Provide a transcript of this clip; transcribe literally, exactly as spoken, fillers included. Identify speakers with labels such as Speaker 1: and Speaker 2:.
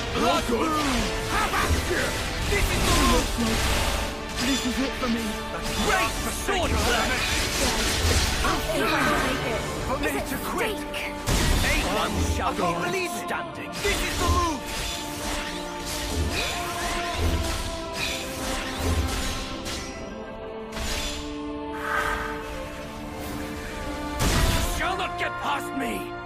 Speaker 1: Blood boom! This is the move!
Speaker 2: This is it for me.
Speaker 1: Great for sword damage!
Speaker 3: I'll see if I can make it.
Speaker 1: For me
Speaker 3: Is it
Speaker 1: to quit!
Speaker 3: steak?
Speaker 1: A one shall not believe standing! This is the move! You shall not get past me!